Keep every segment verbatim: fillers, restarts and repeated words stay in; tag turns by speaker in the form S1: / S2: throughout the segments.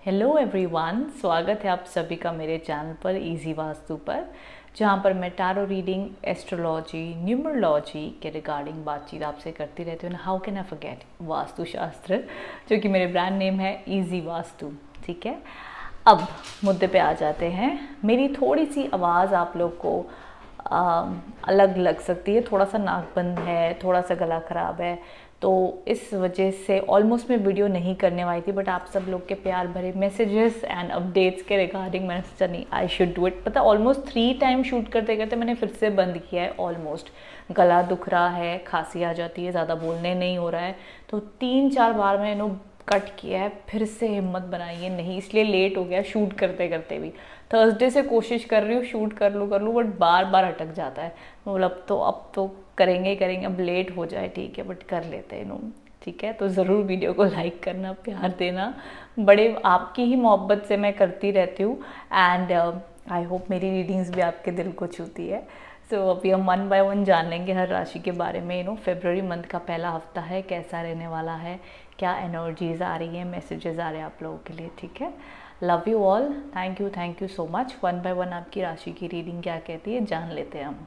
S1: Hello everyone, स्वागत है आप सभी का मेरे चैनल पर इजी वास्तु पर, जहाँ पर मैं टैरो रीडिंग, एस्ट्रोलॉजी, न्यूमरोलॉजी के रिगार्डिंग बातचीत आपसे करती रहती हूँ। How can I forget vastushastra, जो कि मेरे ब्रांड नेम है इजी वास्तु। ठीक है, अब मुद्दे पे आ जाते हैं। मेरी थोड़ी सी आवाज़ आप लोग को आ, अलग लग सकती है, थोड़ा सा नाक बंद है, थोड़ा सा गला ख़राब है, तो इस वजह से ऑलमोस्ट मैं वीडियो नहीं करने वाली थी। बट आप सब लोग के प्यार भरे मैसेजेस एंड अपडेट्स के रिगार्डिंग मैंने सोचा नहीं, आई शुड डू इट। पता ऑलमोस्ट थ्री टाइम शूट करते करते मैंने फिर से बंद किया है। ऑलमोस्ट गला दुख रहा है, खांसी आ जाती है, ज़्यादा बोलने नहीं हो रहा है, तो तीन चार बार मैंने नो कट किया है, फिर से हिम्मत बनाई है नहीं, इसलिए लेट हो गया शूट करते करते भी। थर्सडे से कोशिश कर रही हूँ शूट कर लूँ कर लूँ बट बार बार अटक जाता है। मतलब तो अब तो करेंगे ही करेंगे, अब लेट हो जाए ठीक है बट कर लेते हैं नो। ठीक है, तो ज़रूर वीडियो को लाइक करना, प्यार देना, बड़े आपकी ही मोहब्बत से मैं करती रहती हूँ। एंड आई होप मेरी रीडिंग्स भी आपके दिल को छूती है। सो so, अभी हम वन बाय वन जान लेंगे हर राशि के बारे में। यू नो फरवरी मंथ का पहला हफ्ता है, कैसा रहने वाला है, क्या एनर्जीज आ रही हैं, मैसेजेस आ रहे हैं आप लोगों के लिए। ठीक है, love you all, thank you thank you so much. One by one आपकी राशि की रीडिंग क्या कहती है जान लेते हैं हम।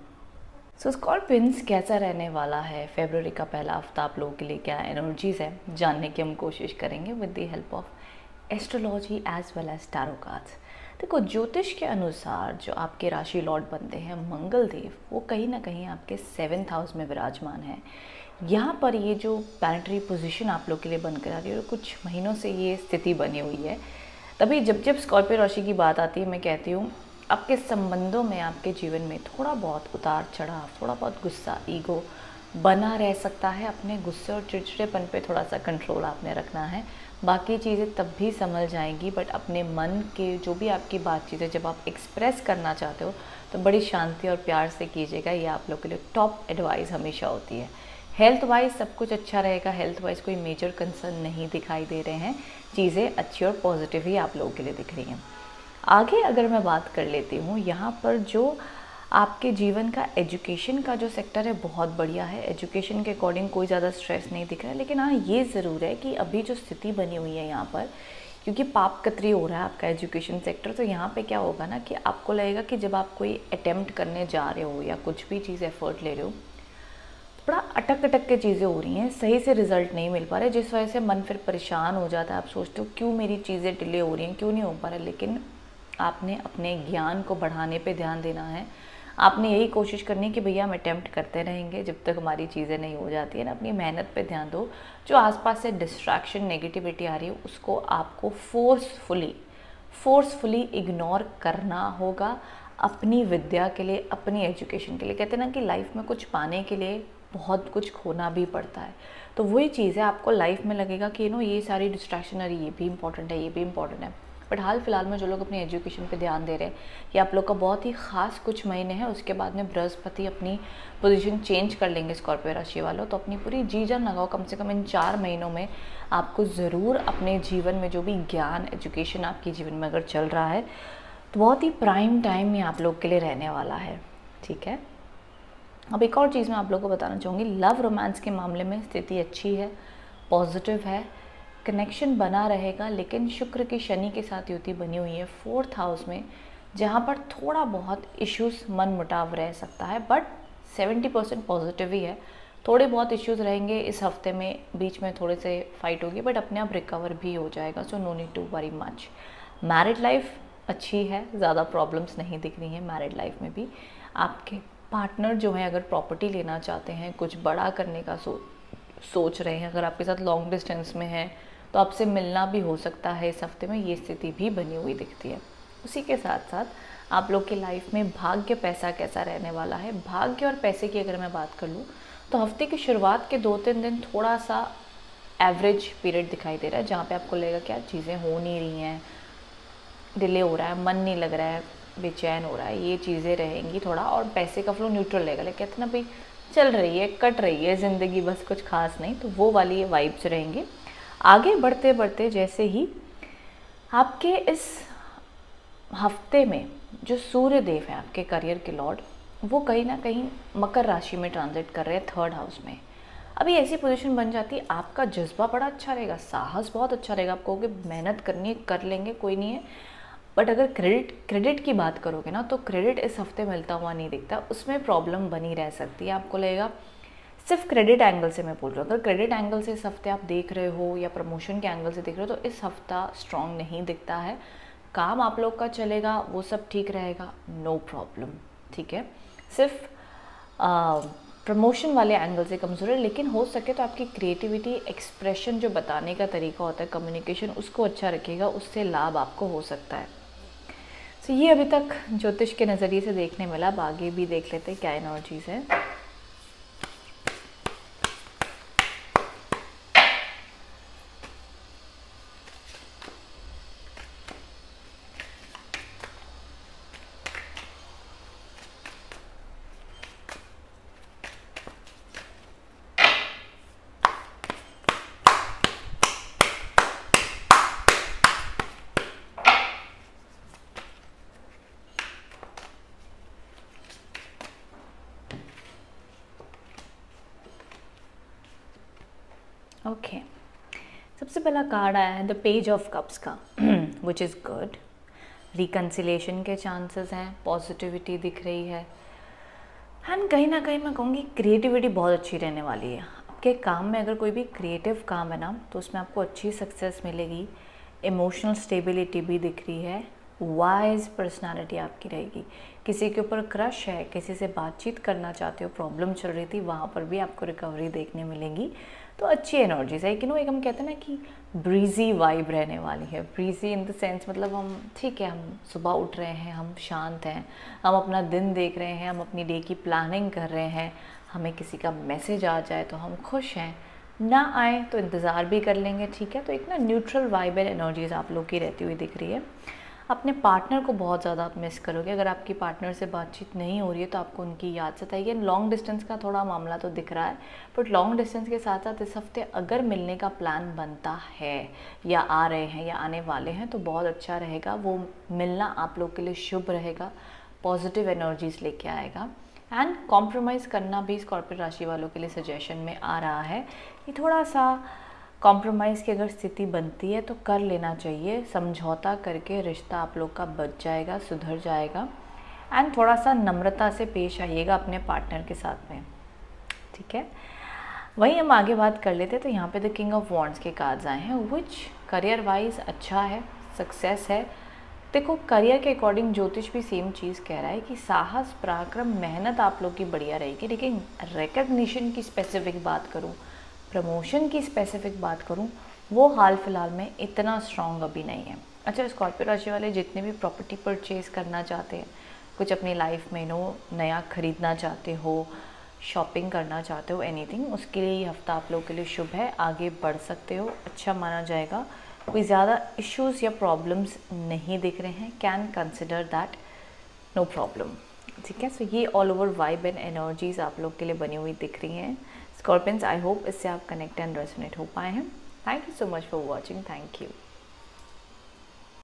S1: सो स्कॉर्पियंस, कैसा रहने वाला है फरवरी का पहला हफ्ता आप लोगों के लिए, क्या एनर्जीज है जानने की हम कोशिश करेंगे with the help of astrology as well as tarot cards. देखो, ज्योतिष के अनुसार जो आपके राशि लॉर्ड बनते हैं मंगल देव, वो कहीं ना कहीं आपके सेवेंथ हाउस में विराजमान है। यहाँ पर ये जो प्लैनेटरी पोजीशन आप लोग के लिए बनकर आ रही है और कुछ महीनों से ये स्थिति बनी हुई है, तभी जब जब स्कॉर्पियो राशि की बात आती है मैं कहती हूँ आपके संबंधों में, आपके जीवन में थोड़ा बहुत उतार चढ़ाव, थोड़ा बहुत गुस्सा, ईगो बना रह सकता है। अपने गुस्से और चिड़चिड़ेपन पे थोड़ा सा कंट्रोल आपने रखना है, बाकी चीज़ें तब भी संभल जाएंगी। बट अपने मन के जो भी आपकी बातचीत है, जब आप एक्सप्रेस करना चाहते हो तो बड़ी शांति और प्यार से कीजिएगा, ये आप लोग के लिए टॉप एडवाइस हमेशा होती है। हेल्थ वाइज सब कुछ अच्छा रहेगा, हेल्थ वाइज कोई मेजर कंसर्न नहीं दिखाई दे रहे हैं, चीज़ें अच्छी और पॉजिटिव ही आप लोगों के लिए दिख रही हैं। आगे अगर मैं बात कर लेती हूँ, यहाँ पर जो आपके जीवन का एजुकेशन का जो सेक्टर है बहुत बढ़िया है। एजुकेशन के अकॉर्डिंग कोई ज़्यादा स्ट्रेस नहीं दिख रहा है, लेकिन हाँ ये ज़रूर है कि अभी जो स्थिति बनी हुई है यहाँ पर, क्योंकि पाप कतरी हो रहा है आपका एजुकेशन सेक्टर, तो यहाँ पे क्या होगा ना कि आपको लगेगा कि जब आप कोई अटेम्प्ट करने जा रहे हो या कुछ भी चीज़ एफर्ट ले रहे हो, थोड़ा अटक अटक के चीज़ें हो रही हैं, सही से रिजल्ट नहीं मिल पा रहे, जिस वजह से मन फिर परेशान हो जाता है। आप सोचते हो क्यों मेरी चीज़ें डिले हो रही हैं, क्यों नहीं हो पा रहा। लेकिन आपने अपने ज्ञान को बढ़ाने पे ध्यान देना है। आपने यही कोशिश करनी है कि भैया हम अटैम्प्ट करते रहेंगे जब तक हमारी चीज़ें नहीं हो जाती है ना। अपनी मेहनत पे ध्यान दो। जो आसपास से डिस्ट्रैक्शन, नेगेटिविटी आ रही है, उसको आपको फोर्सफुली फोर्सफुली इग्नोर करना होगा अपनी विद्या के लिए, अपनी एजुकेशन के लिए। कहते हैं ना कि लाइफ में कुछ पाने के लिए बहुत कुछ खोना भी पड़ता है, तो वही चीज़ है। आपको लाइफ में लगेगा कि नो ये सारी डिस्ट्रैक्शन, अरे ये भी इंपॉर्टेंट है, ये भी इंपॉर्टेंट है, बट हाल फिलहाल में जो लोग अपनी एजुकेशन पे ध्यान दे रहे हैं, ये आप लोग का बहुत ही खास कुछ महीने हैं। उसके बाद में बृहस्पति अपनी पोजीशन चेंज कर लेंगे स्कॉर्पियो राशि वालों, तो अपनी पूरी जी जान लगाओ। कम से कम इन चार महीनों में आपको ज़रूर अपने जीवन में जो भी ज्ञान, एजुकेशन आपके जीवन में अगर चल रहा है, तो बहुत ही प्राइम टाइम में आप लोग के लिए रहने वाला है। ठीक है, अब एक और चीज़ मैं आप लोगों को बताना चाहूँगी। लव रोमांस के मामले में स्थिति अच्छी है, पॉजिटिव है, कनेक्शन बना रहेगा। लेकिन शुक्र की शनि के साथ युति बनी हुई है फोर्थ हाउस में, जहाँ पर थोड़ा बहुत इश्यूज, मन मुटाव रह सकता है, बट सेवेंटी परसेंट पॉजिटिव ही है। थोड़े बहुत इश्यूज रहेंगे इस हफ्ते में, बीच में थोड़े से फाइट होगी, बट अपने आप रिकवर भी हो जाएगा। So no need to worry much. Married life अच्छी है, ज़्यादा प्रॉब्लम्स नहीं दिख रही हैं मैरिड लाइफ में भी। आपके पार्टनर जो है अगर प्रॉपर्टी लेना चाहते हैं, कुछ बड़ा करने का सो सोच रहे हैं, अगर आपके साथ लॉन्ग डिस्टेंस में है तो आपसे मिलना भी हो सकता है इस हफ्ते में, ये स्थिति भी बनी हुई दिखती है। उसी के साथ साथ आप लोग की लाइफ में भाग्य, पैसा कैसा रहने वाला है। भाग्य और पैसे की अगर मैं बात कर लूँ तो हफ्ते की शुरुआत के दो तीन दिन थोड़ा सा एवरेज पीरियड दिखाई दे रहा है, जहाँ पे आपको लगेगा क्या चीज़ें हो नहीं रही हैं, डिले हो रहा है, मन नहीं लग रहा है, बेचैन हो रहा है, ये चीज़ें रहेंगी थोड़ा। और पैसे का फ्लो न्यूट्रल रहेगा, लेकिन कहते ना भाई चल रही है, कट रही है ज़िंदगी, बस कुछ खास नहीं, तो वो वाली वाइब्स रहेंगी। आगे बढ़ते बढ़ते जैसे ही आपके इस हफ्ते में जो सूर्य देव है आपके करियर के लॉर्ड, वो कहीं ना कहीं मकर राशि में ट्रांजिट कर रहे हैं थर्ड हाउस में। अभी ऐसी पोजीशन बन जाती है, आपका जज्बा बड़ा अच्छा रहेगा, साहस बहुत अच्छा रहेगा, आप कहोगे मेहनत करनी है, कर लेंगे, कोई नहीं है। बट अगर क्रेडिट क्रेडिट की बात करोगे ना, तो क्रेडिट इस हफ्ते मिलता हुआ नहीं दिखता, उसमें प्रॉब्लम बनी रह सकती है। आपको लगेगा, सिर्फ क्रेडिट एंगल से मैं बोल रहा हूँ, अगर क्रेडिट एंगल से इस हफ्ते आप देख रहे हो या प्रमोशन के एंगल से देख रहे हो, तो इस हफ्ता स्ट्रॉन्ग नहीं दिखता है। काम आप लोग का चलेगा, वो सब ठीक रहेगा, नो प्रॉब्लम, ठीक है। सिर्फ प्रमोशन वाले एंगल से कमज़ोर है, लेकिन हो सके तो आपकी क्रिएटिविटी, एक्सप्रेशन, जो बताने का तरीका होता है, कम्युनिकेशन, उसको अच्छा रखिएगा, उससे लाभ आपको हो सकता है। तो ये अभी तक ज्योतिष के नज़रिए से देखने मिला, अब आगे भी देख लेते हैं क्या एनर्जीज़ है। Okay okay. सबसे पहला कार्ड आया है द पेज ऑफ कप्स का, विच इज़ गुड। रिकन्सिलेशन के चांसेस हैं, पॉजिटिविटी दिख रही है, एंड कहीं ना कहीं मैं कहूँगी क्रिएटिविटी बहुत अच्छी रहने वाली है। आपके काम में अगर कोई भी क्रिएटिव काम है ना, तो उसमें आपको अच्छी सक्सेस मिलेगी। इमोशनल स्टेबिलिटी भी दिख रही है, वाइज पर्सनालिटी आपकी रहेगी। किसी के ऊपर क्रश है, किसी से बातचीत करना चाहते हो, प्रॉब्लम चल रही थी, वहाँ पर भी आपको रिकवरी देखने मिलेगी। तो अच्छी एनर्जीज है कि नो, एक हम कहते हैं ना कि ब्रीजी वाइब रहने वाली है। ब्रीजी इन द सेंस मतलब हम ठीक है, हम सुबह उठ रहे हैं, हम शांत हैं, हम अपना दिन देख रहे हैं, हम अपनी डे की प्लानिंग कर रहे हैं, हमें किसी का मैसेज आ जाए तो हम खुश हैं, ना आए तो इंतज़ार भी कर लेंगे, ठीक है। तो एक ना न्यूट्रल वाइब एंड एनर्जीज आप लोग की रहती हुई दिख रही है। अपने पार्टनर को बहुत ज़्यादा आप मिस करोगे। अगर आपकी पार्टनर से बातचीत नहीं हो रही है तो आपको उनकी याद सताएगी। लॉन्ग डिस्टेंस का थोड़ा मामला तो दिख रहा है, बट लॉन्ग डिस्टेंस के साथ साथ इस हफ्ते अगर मिलने का प्लान बनता है या आ रहे हैं या आने वाले हैं तो बहुत अच्छा रहेगा। वो मिलना आप लोग के लिए शुभ रहेगा, पॉजिटिव एनर्जीज लेके आएगा। एंड कॉम्प्रोमाइज़ करना भी स्कॉर्पियो राशि वालों के लिए सजेशन में आ रहा है कि थोड़ा सा कॉम्प्रोमाइज़ की अगर स्थिति बनती है तो कर लेना चाहिए। समझौता करके रिश्ता आप लोग का बच जाएगा, सुधर जाएगा। एंड थोड़ा सा नम्रता से पेश आइएगा अपने पार्टनर के साथ में, ठीक है। वहीं हम आगे बात कर लेते हैं। तो यहाँ पे द किंग ऑफ वॉन्ड्स के कार्ड्स आए हैं, विच करियर वाइज अच्छा है, सक्सेस है। देखो करियर के अकॉर्डिंग ज्योतिष भी सेम चीज़ कह रहा है कि साहस, पराक्रम, मेहनत आप लोग की बढ़िया रहेगी। लेकिन रिकग्निशन की स्पेसिफिक बात करूँ, प्रमोशन की स्पेसिफिक बात करूं, वो हाल फिलहाल में इतना स्ट्रॉन्ग अभी नहीं है। अच्छा, स्कॉर्पियो राशि वाले जितने भी प्रॉपर्टी परचेज करना चाहते हैं, कुछ अपनी लाइफ में नो नया खरीदना चाहते हो, शॉपिंग करना चाहते हो, एनीथिंग, उसके लिए ये हफ्ता आप लोग के लिए शुभ है। आगे बढ़ सकते हो, अच्छा माना जाएगा। कोई ज़्यादा इश्यूज़ या प्रॉब्लम्स नहीं दिख रहे हैं, can consider that, no problem, ठीक है। सो ये all over vibe and energies आप लोग के लिए बनी हुई दिख रही हैं। स्कॉर्पियंस, आई होप इससे आप कनेक्ट एंड रेजोनेट हो पाए हैं। Thank you so much for watching, thank you.